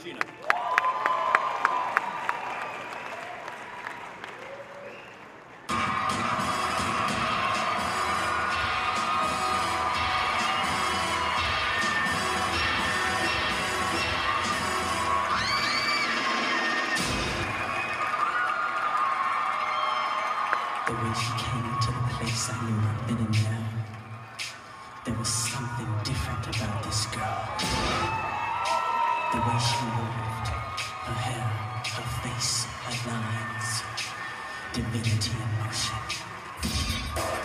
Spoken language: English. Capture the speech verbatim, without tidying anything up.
Grishina. The way she came into the place I knew I'd been in now. There was something different about this girl. The way she moved, her hair, her face, her lines, divinity in motion.